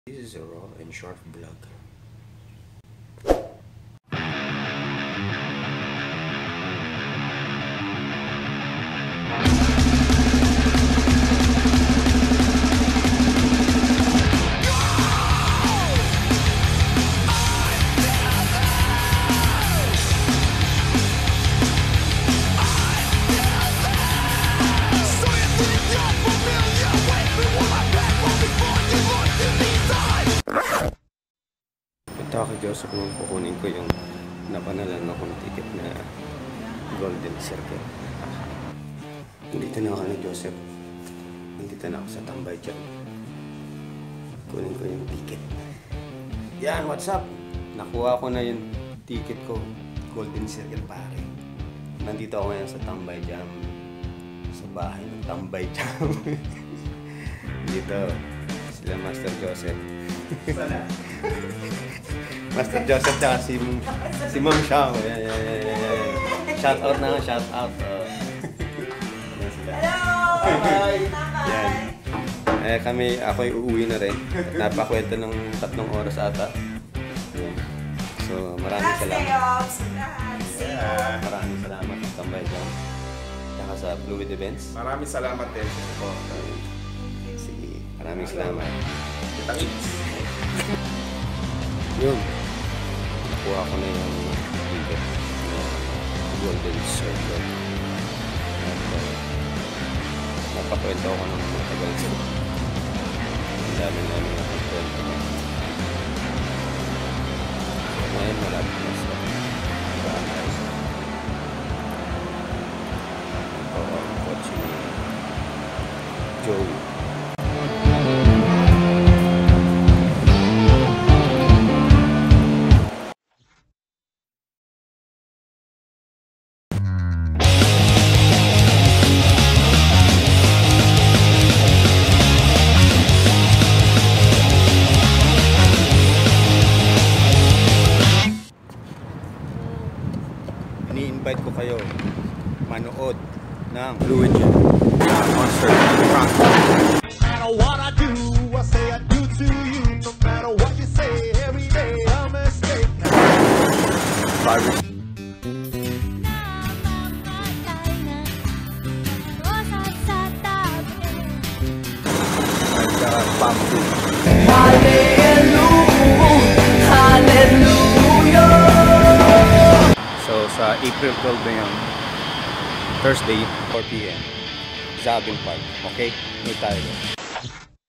This is a raw and short vlog. Punta ako Diyos kung kukunin ko yung napanalan akong ticket na Golden Circle. Nandito na ako na Joseph. Nandito na ako sa Tambay dyan. Kunin ko yung ticket. Yan, what's up? Nakuha ko na yung ticket ko. Golden Circle pare. Nandito ako ngayon sa Tambay dyan. Sa bahay ng Tambay dyan. Dito. Sila Master Joseph. Sana. Master Joseph tsaka si Ma'am Shao. Shout out na nga, shout out. Hello! Hi! Yan. Ako'y uuwi na rin. Napakwento ng 3 oras ata. Yan. So, maraming salamat. Maraming salamat sa Tambay dyan. Tsaka sa Fluid Events. Maraming salamat din sa support. Sige, maraming salamat. Kita-kits. Yun. Nakuha ko na yung ticket na Golden Circle. At napakwento ko ng matagal sa ang dami namin napakwento. So, ngayon malapit na sa bahay. Ito ang kotse ni Joey. Ini-invite ko kayo manood ng Fluid concert ng FRANCO. No matter what I do, I say I do to you. No matter what you say, every day I'm a mistake. BARBIE. At Bamboo. So sa April 12 na yun, Thursday, 4 PM, ZAABEEL Park. Okay? Meet tayo.